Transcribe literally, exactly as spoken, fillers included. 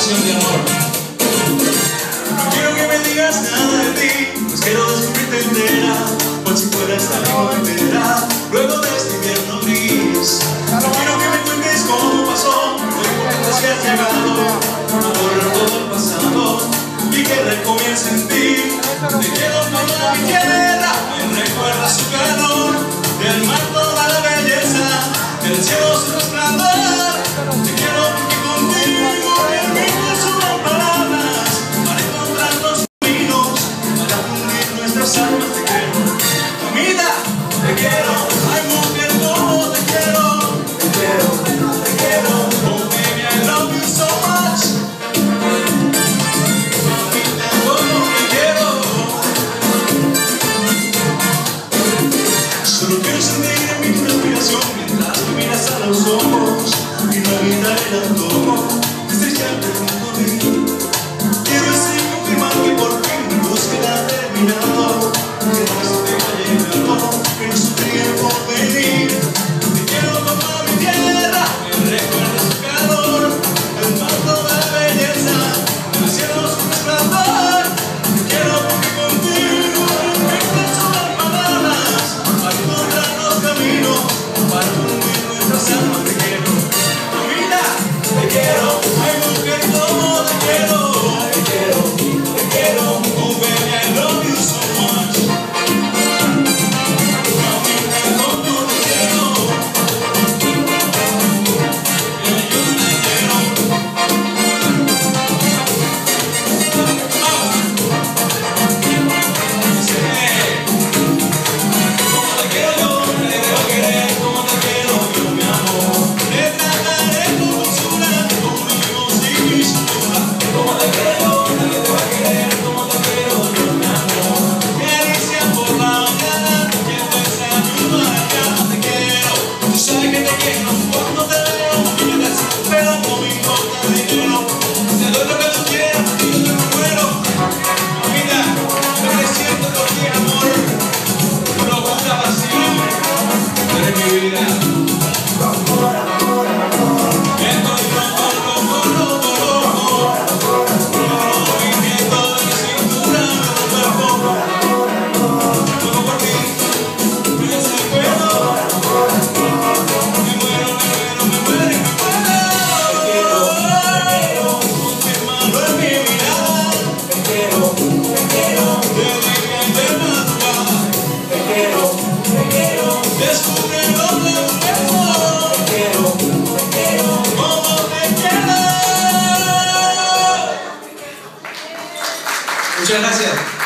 canción de amor. No quiero que me digas nada de ti, pues quiero descubrirte entera, cual si fuera esta primavera, luego de este invierno gris. No quiero que me cuentes cómo pasó, lo importante es que has llegado a borrar todo el pasado y que recomience en ti. Te quiero como mi tierra, me recuerda su calor, del mar toda la belleza, del cielo su resplandor. Te quiero porque contigo el viento son palabras para encontrar los caminos, para fundir nuestras almas. Te quiero, mamita, te quiero, ay mujer, como te quiero, te quiero, te quiero, oh baby, I love you so much. Mamita, como te quiero, solo quiero sentir en mi respiración mientras me miras a los ojos y no evitar el antojo de estrellarte junto a mí. Quiero así confirmar que por fin mi búsqueda ha terminado, que no se te ha llegado, que no sufrí el porvenir. Te quiero como mi tierra, me recuerda su calor, el mar toda la belleza, el cielo su resplandor. Te quiero porque contigo el viento son las palabras para encontrar los caminos, para fundir nuestras almas. Te quiero, mamita, te quiero, ay mujer, como te quiero, te quiero, te quiero, oh baby, I love you so much. Mamita, como te quiero, yo te quiero. Ah. Sí. Como te quiero yo, te debo querer, como te quiero yo, mi amor. Te trataré con dulzura, como vivimos sin mistura. Como te quiero yo, te debo querer, como te quiero yo, mi amor. Caricia por la mañana, y el desayuno acá. Te quiero, tú sabes que te quiero cuando te veo. Y me das pero no me importa el dinero. Te doy lo que tú quieras y yo te muero. Mamita, yo me siento por ti, amor. Profunda pasión, eres mi vida. Estoy loco, loco, loco, loco. El movimiento de mi cintura me rompe el cuerpo. Loco por ti, me desespero. Me muero, me muero, me muero y me muero. Te quiero, confirmando en mi mirada. Te quiero, te quiero, de día y de madrugada. Te quiero, te quiero, descubre lo que quiero. Te quiero, te quiero, como te quiero. Muchas gracias.